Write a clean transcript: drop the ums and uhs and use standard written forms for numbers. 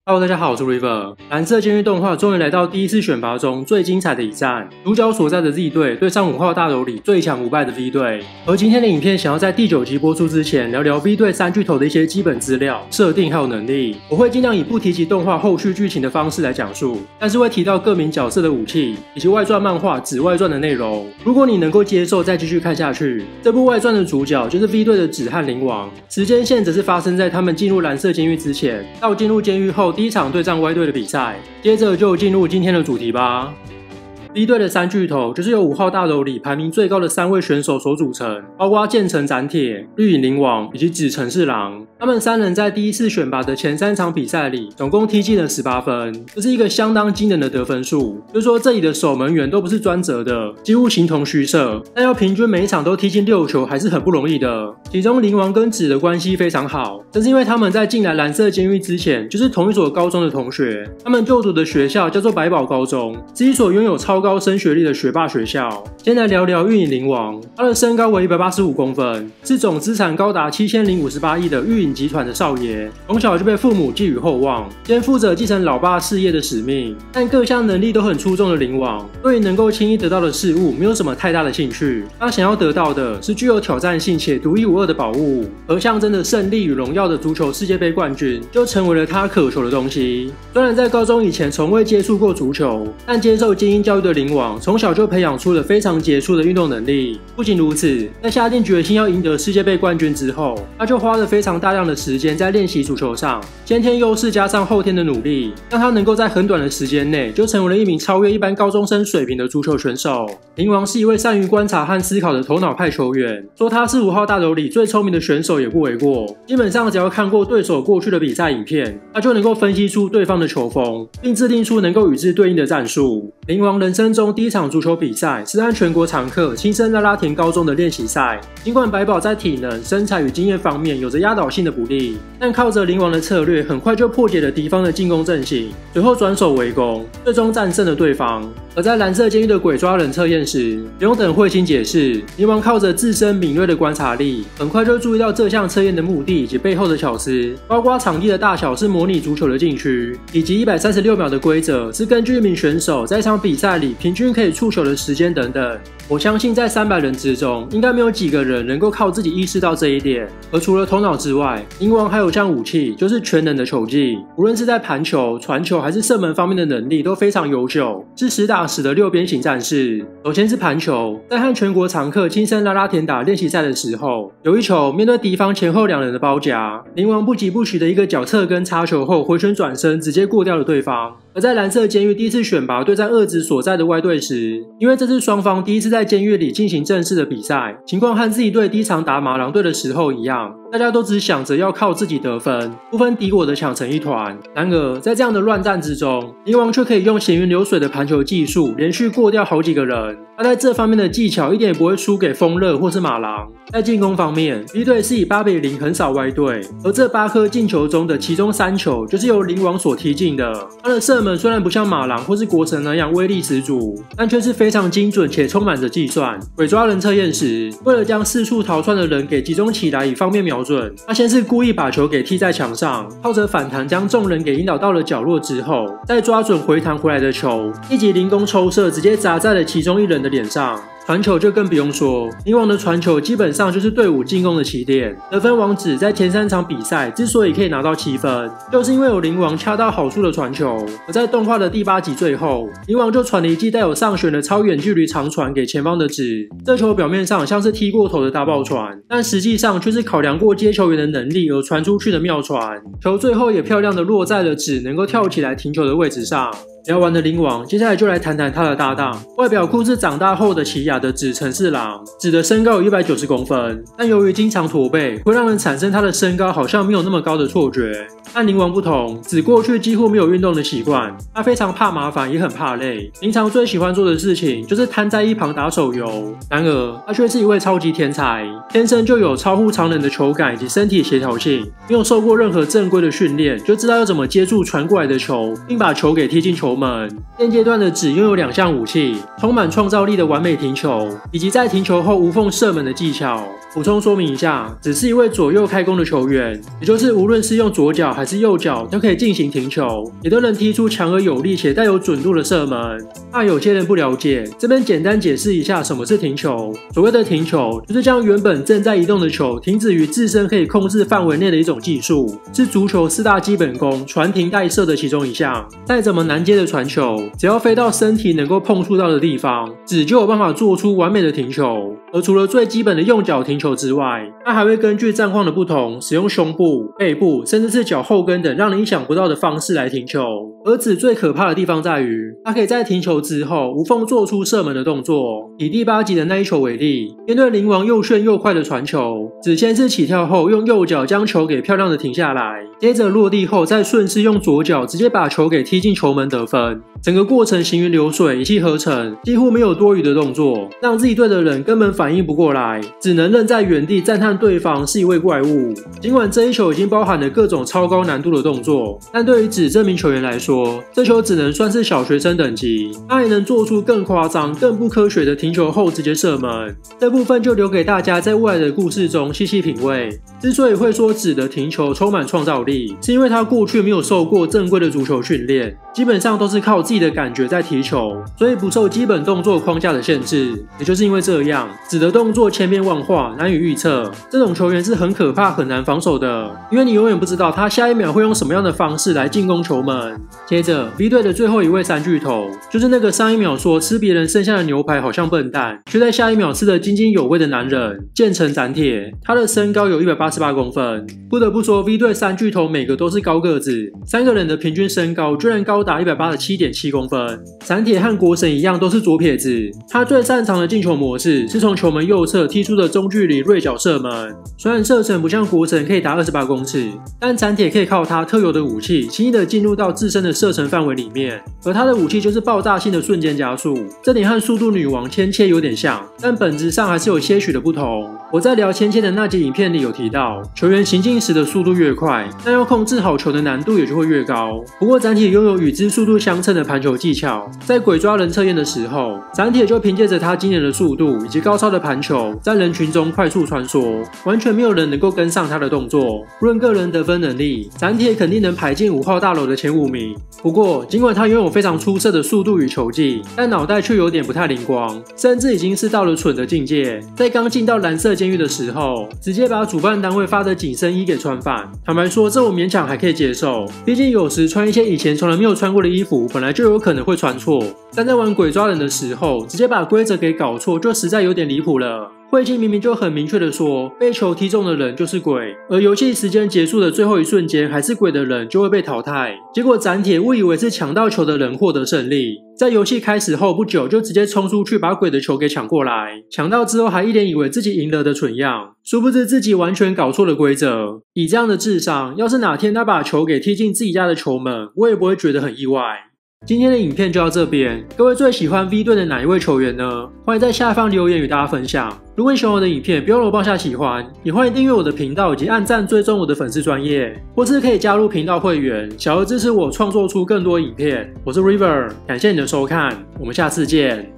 Hello， 大家好，我是 River。蓝色监狱动画终于来到第一次选拔中最精彩的一战，主角所在的 Z 队对上5号大楼里最强无败的 V 队。而今天的影片想要在第9集播出之前聊聊 V 队3巨头的一些基本资料、设定还有能力。我会尽量以不提及动画后续剧情的方式来讲述，但是会提到各名角色的武器以及外传漫画《紫外传》的内容。如果你能够接受，再继续看下去。这部外传的主角就是 V 队的紫和灵王，时间线则是发生在他们进入蓝色监狱之前，到进入监狱后第一场对战 Y 队的比赛。接着就进入今天的主题吧。V 队的3巨头就是由5号大楼里排名最高的3位选手所组成，包括剑城斩铁、绿影灵王以及紫城侍郎。他们3人在第一次选拔的前3场比赛里，总共踢进了18分，这是一个相当惊人的得分数。就是说这里的守门员都不是专责的，几乎形同虚设，但要平均每一场都踢进6球还是很不容易的。其中灵王跟紫的关系非常好，这是因为他们在进来蓝色监狱之前就是同一所高中的同学，他们就读的学校叫做百宝高中，是一所拥有超高升学历的学霸学校。先来聊聊玉影灵王，他的身高为185公分，是总资产高达7058亿的玉影集团的少爷，从小就被父母寄予厚望，肩负着继承老爸事业的使命。但各项能力都很出众的灵王，对于能够轻易得到的事物没有什么太大的兴趣，他想要得到的是具有挑战性且独一无二的宝物，而象征着胜利与荣耀的足球世界杯冠军就成为了他渴求的东西。虽然在高中以前从未接触过足球，但接受精英教育的灵王从小就培养出了非常杰出的运动能力。不仅如此，在下定决心要赢得世界杯冠军之后，他就花了非常大量的时间在练习足球上，先天优势加上后天的努力，让他能够在很短的时间内就成为了一名超越一般高中生水平的足球选手。灵王是一位善于观察和思考的头脑派球员，说他是5号大楼里最聪明的选手也不为过。基本上只要看过对手过去的比赛影片，他就能够分析出对方的球风，并制定出能够与之对应的战术。灵王人生中第一场足球比赛是和全国常客青森拉拉田高中的练习赛，尽管百宝在体能、身材与经验方面有着压倒性的不利，但靠着灵王的策略，很快就破解了敌方的进攻阵型，随后转守为攻，最终战胜了对方。而在蓝色监狱的鬼抓人测验时，不用等慧清解释，灵王靠着自身敏锐的观察力，很快就注意到这项测验的目的以及背后的巧思，包括场地的大小是模拟足球的禁区，以及136秒的规则是根据一名选手在一场比赛里平均可以触球的时间等等。我相信在300人之中，应该没有几个人能够靠自己意识到这一点。而除了头脑之外，灵王还有项武器，就是全能的球技，无论是在盘球、传球还是射门方面的能力都非常优秀，是实打实的6边形战士。首先是盘球，在和全国常客青森拉拉田打练习赛的时候，有一球面对敌方前后2人的包夹，灵王不疾不徐的一个脚侧跟插球后回旋转身，直接过掉了对方。而在蓝色监狱第一次选拔对战二子所在的 Y 队时，因为这是双方第一次在监狱里进行正式的比赛，情况和自己队第一场打马狼队的时候一样，大家都只想着要靠自己得分，不分敌我的抢成一团。然而在这样的乱战之中，灵王却可以用行云流水的盘球技术连续过掉好几个人，他在这方面的技巧一点也不会输给风热或是马狼。在进攻方面， V 队是以8比0横扫 Y 队，而这8颗进球中的其中3球就是由灵王所踢进的。他的射门虽然不像马狼或是国城那样威力十足，但却是非常精准且充满着计算。鬼抓人测验时，为了将四处逃窜的人给集中起来以方便瞄准，他先是故意把球给踢在墙上，靠着反弹将众人给引导到了角落之后，再抓准回弹回来的球，立即凌空抽射，直接砸在了其中一人的脸上。传球就更不用说，灵王的传球基本上就是队伍进攻的起点。得分王子在前3场比赛之所以可以拿到7分，就是因为有灵王恰到好处的传球。而在动画的第8集最后，灵王就传了一记带有上旋的超远距离长传给前方的子，这球表面上像是踢过头的大爆传，但实际上却是考量过接球员的能力而传出去的妙传，球最后也漂亮的落在了子能够跳起来停球的位置上。聊完了灵王，接下来就来谈谈他的搭档，外表酷似长大后的奇亚的紫城侍郎。紫的身高有190公分，但由于经常驼背，会让人产生他的身高好像没有那么高的错觉。和灵王不同，紫过去几乎没有运动的习惯，他非常怕麻烦，也很怕累。平常最喜欢做的事情就是瘫在一旁打手游。然而，他却是一位超级天才，天生就有超乎常人的球感以及身体协调性，没有受过任何正规的训练，就知道要怎么接住传过来的球，并把球给踢进球门。现阶段的紫拥有2项武器，充满创造力的完美停球，以及在停球后无缝射门的技巧。 补充说明一下，只是一位左右开弓的球员，也就是无论是用左脚还是右脚都可以进行停球，也都能踢出强而有力且带有准度的射门。怕有些人不了解，这边简单解释一下什么是停球。所谓的停球，就是将原本正在移动的球停止于自身可以控制范围内的一种技术，是足球4大基本功传停带射的其中一项。再怎么难接的传球，只要飞到身体能够碰触到的地方，指就有办法做出完美的停球。而除了最基本的用脚停球之外，它还会根据战况的不同，使用胸部、背部，甚至是脚后跟等让人意想不到的方式来停球。而指最可怕的地方在于，它可以在停球之后无缝做出射门的动作。以第8集的那一球为例，面对灵王又炫又快的传球，只先是起跳后用右脚将球给漂亮的停下来，接着落地后再顺势用左脚直接把球给踢进球门得分。整个过程行云流水，一气呵成，几乎没有多余的动作，让自己队的人根本反应不过来，只能愣在原地赞叹对方是一位怪物。尽管这一球已经包含了各种超高难度的动作，但对于指这名球员来说，这球只能算是小学生等级，他还能做出更夸张、更不科学的停球后直接射门。这部分就留给大家在未来的故事中细细品味。之所以会说指的停球充满创造力，是因为他过去没有受过正规的足球训练，基本上都是靠自己的感觉在踢球，所以不受基本动作框架的限制。也就是因为这样，指的动作千变万化，难以预测。这种球员是很可怕、很难防守的，因为你永远不知道他下一秒会用什么样的方式来进攻球门。接着 V 队的最后一位三巨头，就是那个上一秒说吃别人剩下的牛排好像笨蛋，却在下一秒吃得津津有味的男人建成斩铁。他的身高有188公分，不得不说 V 队三巨头每个都是高个子，3个人的平均身高居然高达187.7公分。斩铁和国神一样都是左撇子，他最擅长的进球模式是从球门右侧踢出的中距离锐角射门。虽然射程不像国神可以达28公尺，但斩铁可以靠他特有的武器轻易的进入到自身的射程范围里面，而他的武器就是爆炸性的瞬间加速，这点和速度女王千切有点像，但本质上还是有些许的不同。我在聊千切的那集影片里有提到，球员行进时的速度越快，但要控制好球的难度也就会越高。不过斩铁拥有与之速度相称的盘球技巧，在鬼抓人测验的时候，斩铁就凭借着他惊人的速度以及高超的盘球，在人群中快速穿梭，完全没有人能够跟上他的动作。论个人得分能力，斩铁肯定能排进5号大楼的前5名。不过，尽管他拥有非常出色的速度与球技，但脑袋却有点不太灵光，甚至已经是到了蠢的境界。在刚进到蓝色监狱的时候，直接把主办单位发的紧身衣给穿反。坦白说，这我勉强还可以接受，毕竟有时穿一些以前从来没有穿过的衣服，本来就有可能会穿错。但在玩鬼抓人的时候，直接把规则给搞错，就实在有点离谱了。会计明明就很明确的说，被球踢中的人就是鬼，而游戏时间结束的最后一瞬间还是鬼的人就会被淘汰。结果斩铁误以为是抢到球的人获得胜利，在游戏开始后不久就直接冲出去把鬼的球给抢过来，抢到之后还一脸以为自己赢了的蠢样，殊不知自己完全搞错了规则。以这样的智商，要是哪天他把球给踢进自己家的球门，我也不会觉得很意外。今天的影片就到这边，各位最喜欢 V 队的哪一位球员呢？欢迎在下方留言与大家分享。如果你喜欢我的影片，不要忘了帮下喜欢，也欢迎订阅我的频道以及按赞追踪我的粉丝专页，或是可以加入频道会员，小额支持我创作出更多影片。我是 River， 感谢你的收看，我们下次见。